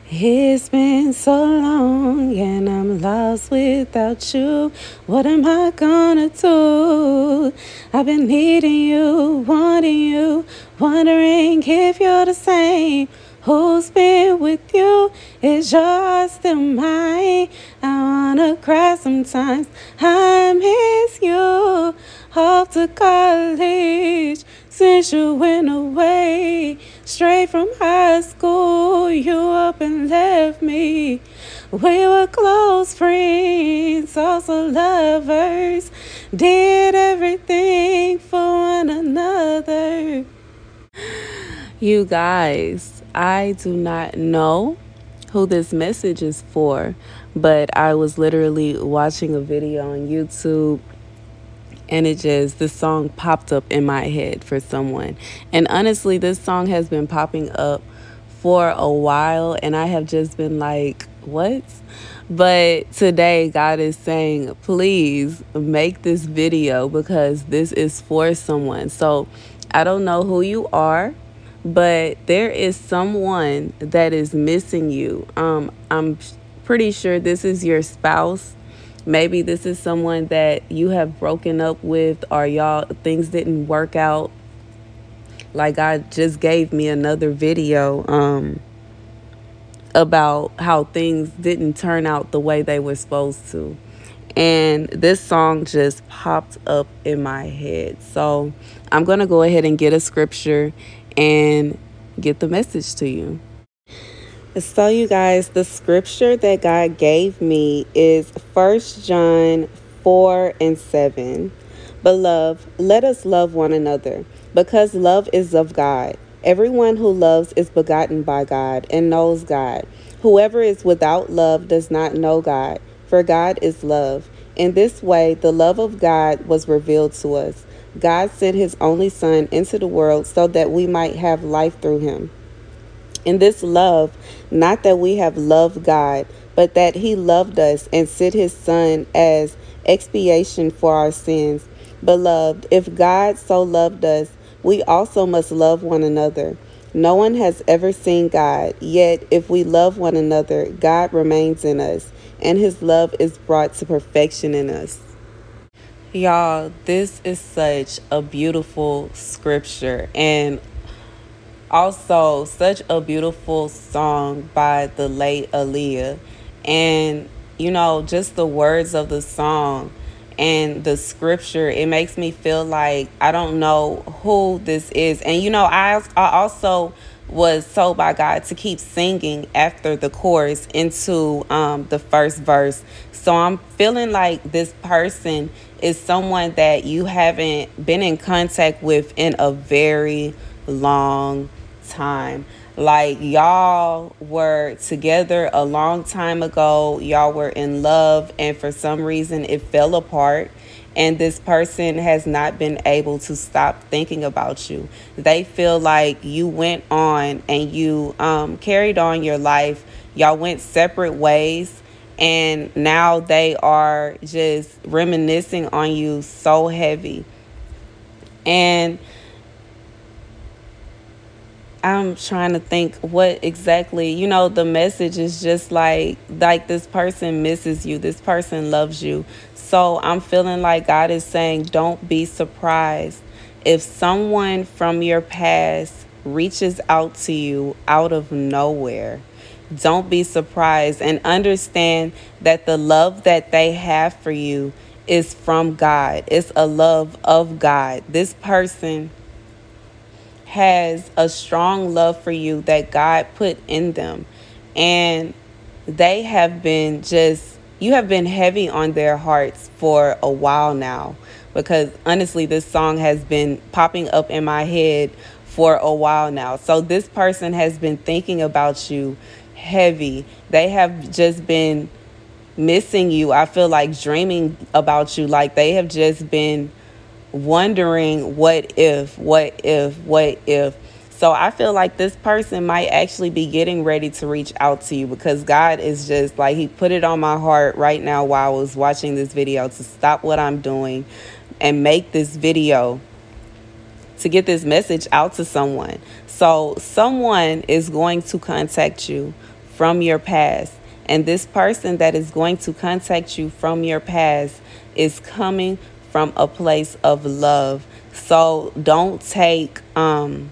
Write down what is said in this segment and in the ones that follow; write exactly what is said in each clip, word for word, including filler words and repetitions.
It's been so long and I'm lost without you. What am I gonna do? I've been needing you, wanting you, wondering if you're the same. Who's been with you? Is yours still mine? I wanna cry sometimes. I miss you. Off to college since you went away. Straight from high school, you up and left me. We were close friends, also lovers. Did everything for one another. You guys, I do not know who this message is for, but I was literally watching a video on YouTube and it just, this song popped up in my head for someone. And honestly, this song has been popping up for a while and I have just been like, what? But today God is saying, please make this video because this is for someone. So I don't know who you are, but there is someone that is missing you. Um, I'm pretty sure this is your spouse. Maybe this is someone that you have broken up with, or y'all, things didn't work out. Like, God just gave me another video um, about how things didn't turn out the way they were supposed to. And this song just popped up in my head. So I'm going to go ahead and get a scripture and get the message to you. So you guys, the scripture that God gave me is First John four and seven. Beloved, let us love one another, because love is of God. Everyone who loves is begotten by God and knows God. Whoever is without love does not know God, for God is love. In this way, the love of God was revealed to us. God sent his only Son into the world so that we might have life through him. In this love, not that we have loved God, but that he loved us and sent his Son as expiation for our sins. Beloved, if God so loved us, we also must love one another. No one has ever seen God, yet if we love one another, God remains in us, and his love is brought to perfection in us. Y'all, this is such a beautiful scripture, and also such a beautiful song by the late Aaliyah. And, you know, just the words of the song and the scripture, it makes me feel like I don't know who this is. And, you know, I, I also was told by God to keep singing after the chorus into um, the first verse. So I'm feeling like this person is someone that you haven't been in contact with in a very long time. Like, y'all were together a long time ago, y'all were in love, and for some reason it fell apart, and this person has not been able to stop thinking about you. They feel like you went on and you um carried on your life, y'all went separate ways, and now they are just reminiscing on you so heavy. And I'm trying to think what exactly, you know, the message is just like, like this person misses you. This person loves you. So I'm feeling like God is saying, don't be surprised if someone from your past reaches out to you out of nowhere. Don't be surprised, and understand that the love that they have for you is from God. It's a love of God. This person has a strong love for you that God put in them, and they have been just, you have been heavy on their hearts for a while now, because honestly this song has been popping up in my head for a while now. So this person has been thinking about you heavy. They have just been missing you. I feel like dreaming about you. Like, they have just been wondering what if, what if, what if. So I feel like this person might actually be getting ready to reach out to you, because God is just like, he put it on my heart right now while I was watching this video to stop what I'm doing and make this video to get this message out to someone. So someone is going to contact you from your past. And this person that is going to contact you from your past is coming from a place of love. So don't take, um,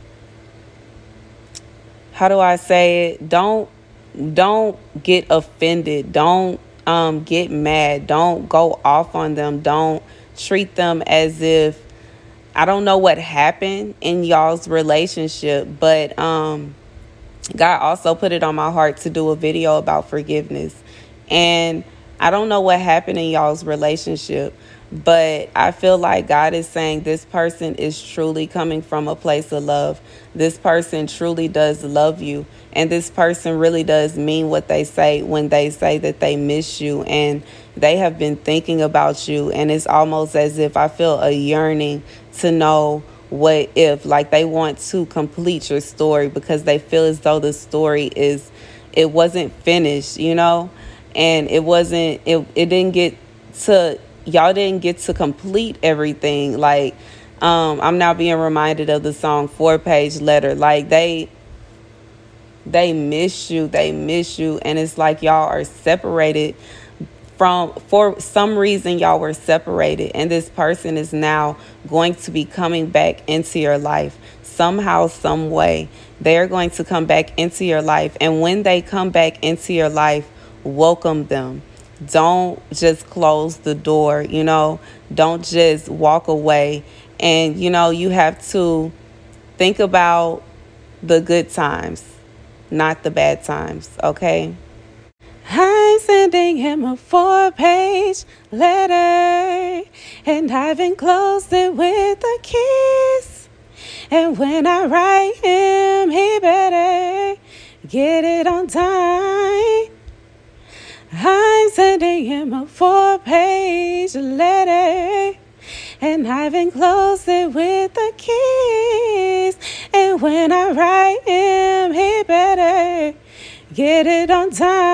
how do I say it? Don't, don't get offended. Don't um, get mad. Don't go off on them. Don't treat them as if, I don't know what happened in y'all's relationship, but um, God also put it on my heart to do a video about forgiveness. And I don't know what happened in y'all's relationship, but I feel like God is saying this person is truly coming from a place of love. This person truly does love you. And this person really does mean what they say when they say that they miss you and they have been thinking about you. And it's almost as if I feel a yearning to know what if, like they want to complete your story because they feel as though the story is, it wasn't finished, you know, and it wasn't, it, it didn't get to, y'all didn't get to complete everything. Like, um, I'm now being reminded of the song Four Page Letter. Like they, they miss you, they miss you. And it's like y'all are separated from, for some reason, y'all were separated. And this person is now going to be coming back into your life. Somehow, some way, they're going to come back into your life. And when they come back into your life, welcome them. Don't just close the door, you know, don't just walk away. And, you know, you have to think about the good times, not the bad times, okay? I'm sending him a four-page letter, and I've enclosed it with a kiss. And when I write him, he better get it on time. I'm sending him a four-page letter, and I've enclosed it with a kiss. And when I write him, he better get it on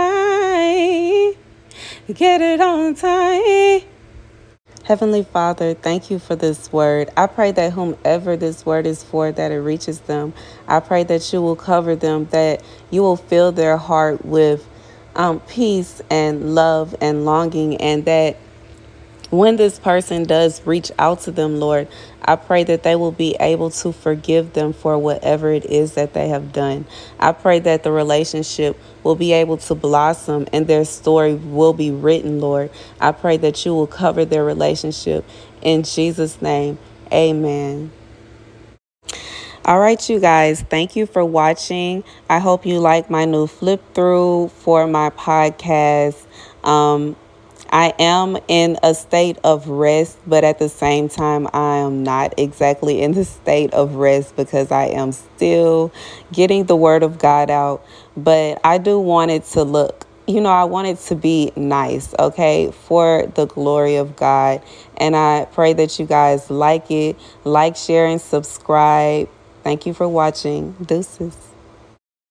time. Get it on time. Heavenly Father, thank you for this word. I pray that whomever this word is for, that it reaches them. I pray that you will cover them, that you will fill their heart with Um, peace and love and longing, and that when this person does reach out to them, Lord, I pray that they will be able to forgive them for whatever it is that they have done. I pray that the relationship will be able to blossom and their story will be written, Lord. I pray that you will cover their relationship. In Jesus' name, amen. All right, you guys, thank you for watching. I hope you like my new flip through for my podcast. Um, I am in a state of rest, but at the same time, I am not exactly in the state of rest because I am still getting the word of God out. But I do want it to look, you know, I want it to be nice, okay, for the glory of God. And I pray that you guys like it, like, share, and subscribe. Thank you for watching. Deuces.